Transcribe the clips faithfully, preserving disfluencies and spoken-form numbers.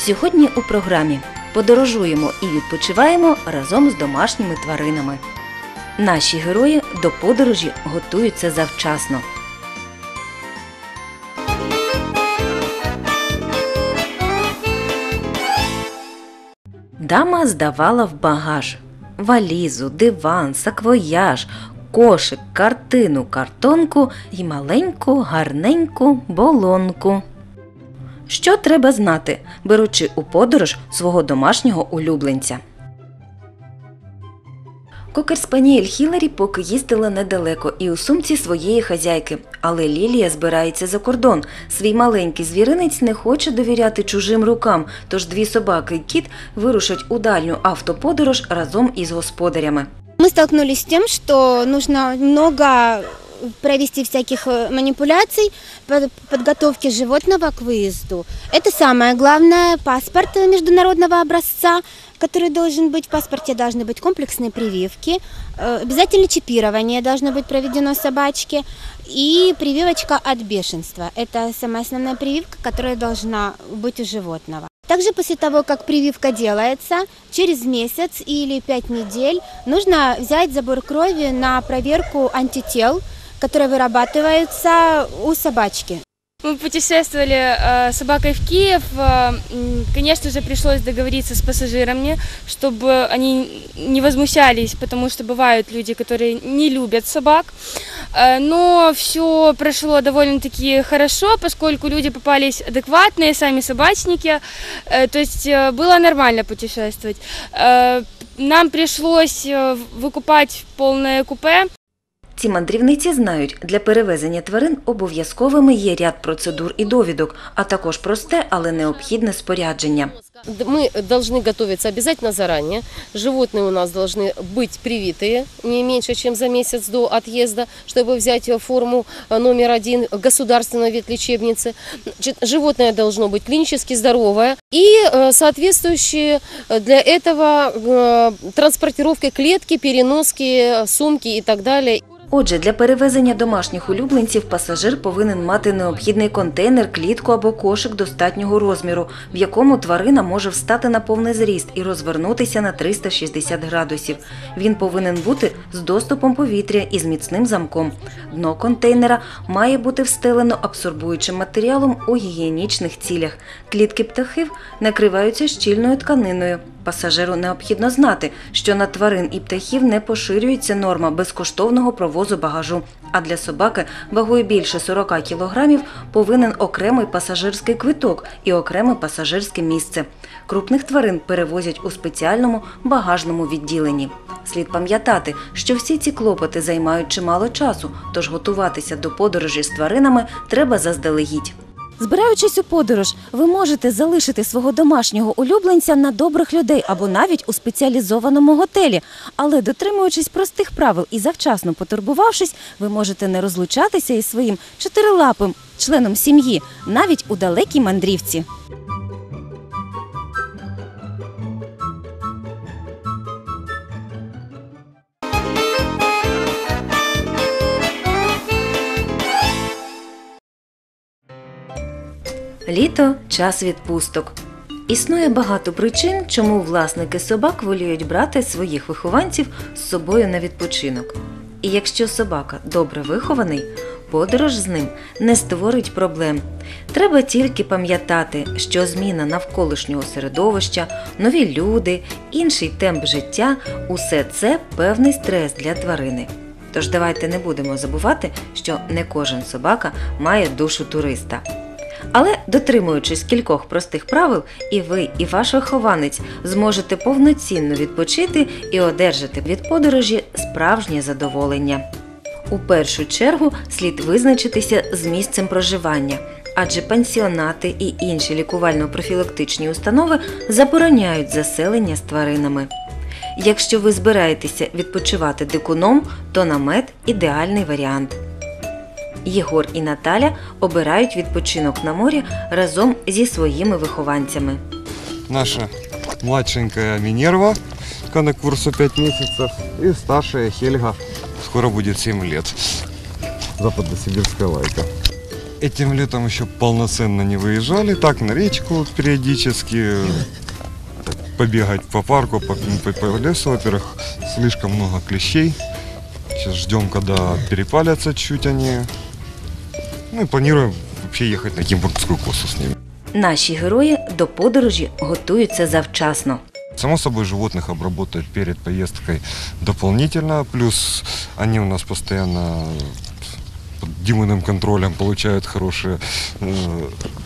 Сьогодні у програмі подорожуємо і відпочиваємо разом з домашніми тваринами. Наші герої до подорожі готуються завчасно. Дама здавала в багаж валізу, диван, саквояж, кошик, картину, картонку і маленьку гарненьку болонку. Що треба знати, беручи у подорож свого домашнього улюбленця? Кокер-спаніель Хіларі поки їздила недалеко і у сумці своєї хазяйки. Але Лілія збирається за кордон. Свій маленький звіринець не хоче довіряти чужим рукам, тож дві собаки і кіт вирушать у дальню автоподорож разом із господарями. Мы столкнулись с тем, что нужно много провести всяких манипуляций по подготовке животного к выезду. Это самое главное, паспорт международного образца, который должен быть. В паспорте должны быть комплексные прививки, обязательно чипирование должно быть проведено собачке и прививочка от бешенства. Это самая основная прививка, которая должна быть у животного. Также после того, как прививка делается, через месяц или пять недель нужно взять забор крови на проверку антител, которые вырабатываются у собачки. Мы путешествовали с собакой в Киев. Конечно же, пришлось договориться с пассажирами, чтобы они не возмущались, потому что бывают люди, которые не любят собак. Но все прошло довольно-таки хорошо, поскольку люди попались адекватные, сами собачники. То есть было нормально путешествовать. Нам пришлось выкупать полное купе. Ці мандрівниці знають, для перевезення тварин обов'язковими є ряд процедур і довідок, а також просте, але необхідне спорядження. Мы должны готовиться обязательно заранее. Животные у нас должны быть привитые не меньше, чем за месяц до отъезда, чтобы взять форму номер один государственной ветлечебницы. Животное должно быть клинически здоровое и соответствующие для этого транспортировки клетки, переноски, сумки и так далее. Отже, для перевезення домашніх улюбленців пасажир повинен мати необхідний контейнер, клітку або кошик достатнього розміру, в якому тварина може встати на повний зріст і розвернутися на триста шістдесят градусів. Він повинен бути з доступом повітря і з міцним замком. Дно контейнера має бути встелено абсорбуючим матеріалом у гігієнічних цілях. Клітки птахів накриваються щільною тканиною. Пасажиру необхідно знати, що на тварин і птахів не поширюється норма безкоштовного провозу багажу, а для собаки вагою більше сорока кілограмів повинен окремий пасажирський квиток і окреме пасажирське місце. Крупних тварин перевозять у спеціальному багажному відділенні. Слід пам'ятати, що всі ці клопоти займають чимало часу, тож готуватися до подорожі з тваринами треба заздалегідь. Збираючись у подорож, ви можете залишити свого домашнього улюбленця на добрих людей або навіть у спеціалізованому готелі. Але дотримуючись простих правил і завчасно потурбувавшись, ви можете не розлучатися із своїм чотирилапим членом сім'ї, навіть у далекій мандрівці. Літо – час відпусток. Існує багато причин, чому власники собак воліють брати своїх вихованців з собою на відпочинок. І якщо собака добре вихований, подорож з ним не створить проблем. Треба тільки пам'ятати, що зміна навколишнього середовища, нові люди, інший темп життя – усе це певний стрес для тварини. Тож давайте не будемо забувати, що не кожен собака має душу туриста. Але, дотримуючись кількох простих правил, і ви, і ваш вихованець зможете повноцінно відпочити і одержати від подорожі справжнє задоволення. У першу чергу слід визначитися з місцем проживання, адже пансіонати і інші лікувально-профілактичні установи забороняють заселення з тваринами. Якщо ви збираєтеся відпочивати дикуном, то намет – ідеальний варіант. Єгор і Наталя обирають відпочинок на морі разом зі своїми вихованцями. Наша младшенькая Минерва, на курсу пять месяцев, и старшая Хельга, скоро будет семь лет. Западносибирская лайка. Этим летом еще полноценно не выезжали, так на речку периодически, так, побегать по парку, по, по, по лесу, во-первых, слишком много клещей. Сейчас ждем, когда перепалятся чуть они. Ну и планируем вообще ехать на Кимбургскую косу с ними. Наші герої до подорожі готуються завчасно. Само собой, животных обработать перед поездкой дополнительно, плюс они у нас постоянно под Диминым контролем получают хорошие э,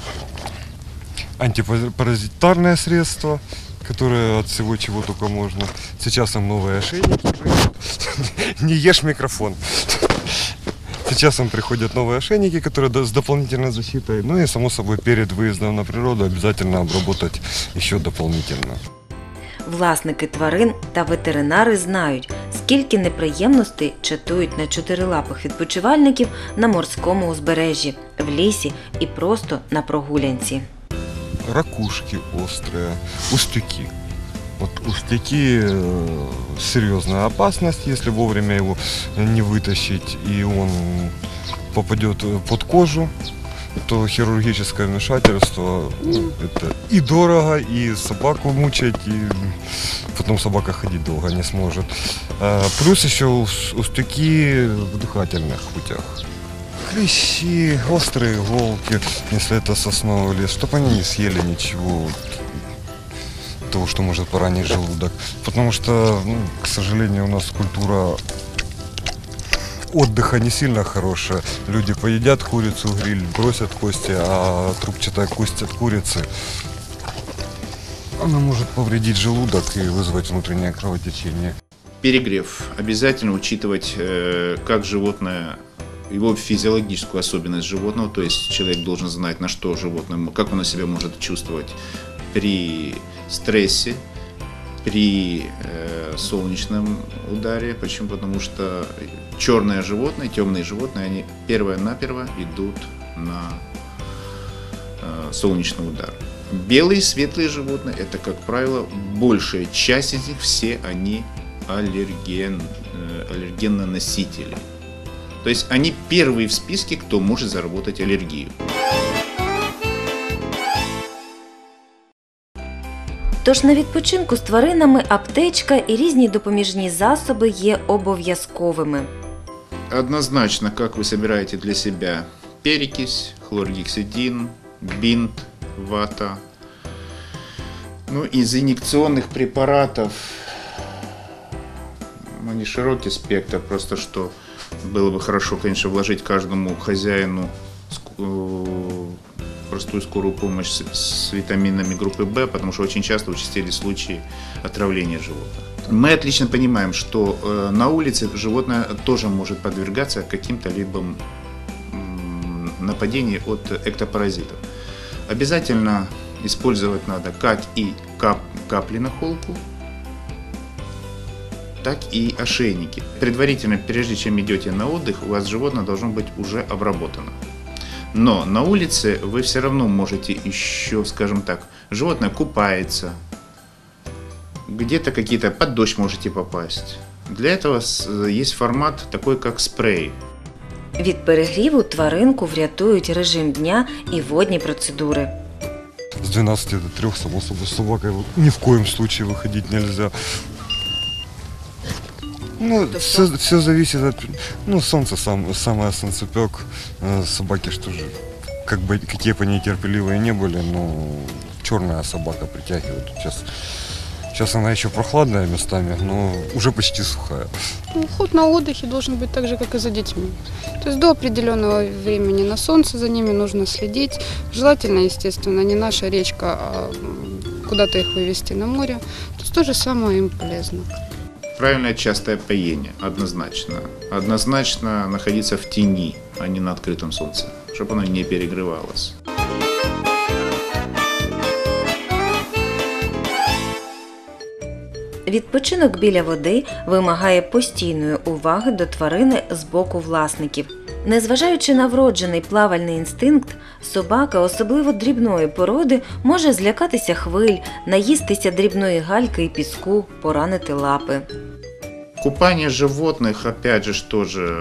антипаразитарные средства, которые от всего чего только можно. Сейчас им новые ошейники. Не ешь микрофон. Сейчас им приходят новые ошейники, которые с дополнительной защитой. Ну и, само собой, перед выездом на природу обязательно обработать еще дополнительно. Власники тварин та ветеринари знають, скільки неприємностей чатують на чотирилапих відпочивальників на морському узбережжі, в лісі і просто на прогулянці. Ракушки острые, устюки. Вот устюки э, серьезная опасность, если вовремя его не вытащить и он попадет под кожу, то хирургическое вмешательство, ну, это и дорого, и собаку мучать, и потом собака ходить долго не сможет. А плюс еще устюки в дыхательных путях. Клещи, острые иголки, если это сосновый лес, чтобы они не съели ничего того, что может поранить желудок. Потому что, ну, к сожалению, у нас культура отдыха не сильно хорошая. Люди поедят курицу, гриль, бросят кости, а трубчатая кость от курицы, она может повредить желудок и вызвать внутреннее кровотечение. Перегрев. Обязательно учитывать, как животное, его физиологическую особенность животного, то есть человек должен знать, на что животное, как оно себя может чувствовать при стрессе, при э, солнечном ударе. Почему? Потому что черные животные, темные животные, они первое-наперво идут на э, солнечный удар. Белые, светлые животные, это, как правило, большая часть из них, все они аллерген, э, аллергеноносители. То есть они первые в списке, кто может заработать аллергию. Тож на відпочинку з тваринами аптечка і різні допоміжні засоби є обов'язковими. Однозначно, как вы собираете для себя перекись, хлоргексидин, бинт, вата. Ну, из инъекционных препаратов, ну, не широкий спектр, просто что было бы хорошо, конечно, вложить каждому хозяину простую скорую помощь с, с витаминами группы В, потому что очень часто участились случаи отравления животных. Мы отлично понимаем, что э, на улице животное тоже может подвергаться каким-то либо м, нападениям от эктопаразитов. Обязательно использовать надо как и кап, капли на холку, так и ошейники. Предварительно, прежде чем идете на отдых, у вас животное должно быть уже обработано. Но на улице вы все равно можете еще, скажем так, животное купается, где-то какие-то под дождь можете попасть. Для этого есть формат такой, как спрей. Від перегріву тваринку врятують режим дня і водні процедури. С двенадцати до трёх, само собой, с собакой ни в коем случае выходить нельзя. Ну, все, все зависит от... Ну, солнце сам, самое солнцепек. Собаки что же, как бы, какие бы они терпеливые не были, но черная собака притягивает. Сейчас, сейчас она еще прохладная местами, но уже почти сухая. Уход на отдыхе должен быть так же, как и за детьми. То есть до определенного времени на солнце за ними нужно следить. Желательно, естественно, не наша речка, а куда-то их вывести на море. То есть то же самое им полезно. Правильное частое поение, однозначно. Однозначно находиться в тени, а не на открытом солнце, чтобы оно не перегревалось. Відпочинок біля води вимагає постійної уваги до тварини з боку власників. Незважаючи на вроджений плавальний інстинкт, собака, особливо дрібної породи, може злякатися хвиль, наїстися дрібної гальки і піску, поранити лапи. Купание животных, опять же, тоже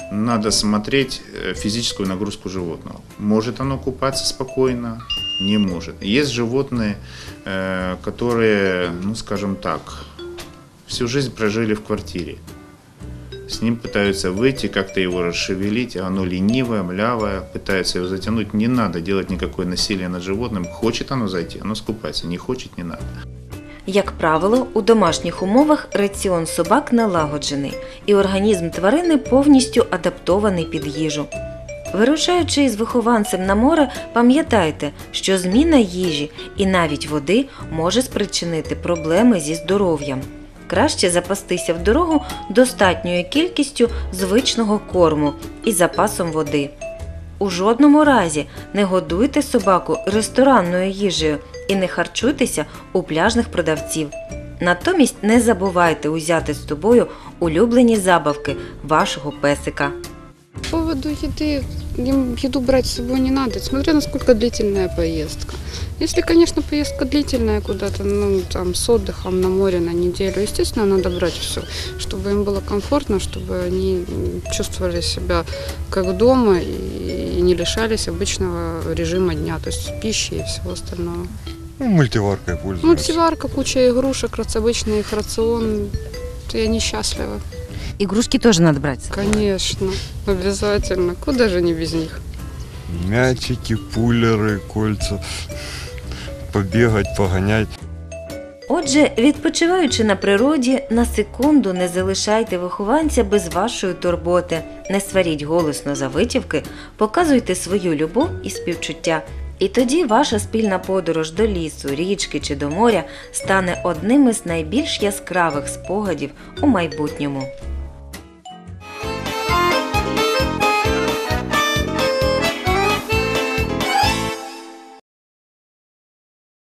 надо смотреть физическую нагрузку животного. Может оно купаться спокойно? Не может. Есть животные, которые, ну скажем так, всю жизнь прожили в квартире. С ним пытаются выйти, как-то его расшевелить, а оно ленивое, млявое, пытаются его затянуть. Не надо делать никакое насилие над животным. Хочет оно зайти, оно скупается, не хочет, не надо. Як правило, у домашніх умовах раціон собак налагоджений, і організм тварини повністю адаптований під їжу. Вирушаючи із вихованцем на море, пам'ятайте, що зміна їжі і навіть води може спричинити проблеми зі здоров'ям. Краще запастися в дорогу достатньою кількістю звичного корму і запасом води. У жодному разі не годуйте собаку ресторанною їжею і не харчуйтеся у пляжних продавців. Натомість не забувайте узяти з собою улюблені забавки вашого песика. По поводу еды, им еду брать с собой не надо, смотря насколько длительная поездка. Если, конечно, поездка длительная куда-то, ну, там, с отдыхом на море на неделю, естественно, надо брать все, чтобы им было комфортно, чтобы они чувствовали себя как дома и не лишались обычного режима дня, то есть пищи и всего остального. Ну, мультиваркой пользуюсь. Мультиварка, куча игрушек, обычный их рацион, и они счастливы. Игрушки тоже надо брать. Конечно, обязательно. Куда же не без них? Мячики, пулеры, кольца. Побегать, погонять. Отже, відпочиваючи на природі, на секунду не залишайте вихованця без вашої турботи. Не сваріть голосно за витівки, показуйте свою любов і співчуття. І тоді ваша спільна подорож до лісу, річки чи до моря стане одним із найбільш яскравих спогадів у майбутньому.